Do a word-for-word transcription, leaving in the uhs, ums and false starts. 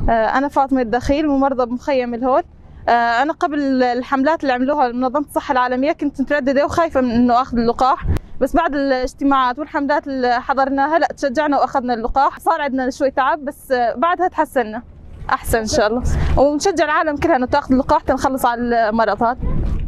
أنا فاطمة الدخيل، ممرضة بمخيم الهود. أنا قبل الحملات اللي عملوها منظمة الصحة العالمية كنت مترددة وخايفة من إنه آخذ اللقاح، بس بعد الاجتماعات والحملات اللي حضرناها لا تشجعنا وأخذنا اللقاح. صار عندنا شوي تعب بس بعدها تحسنا أحسن إن شاء الله، ونشجع العالم كلها إنه تاخذ اللقاح تنخلص على المرض هذا.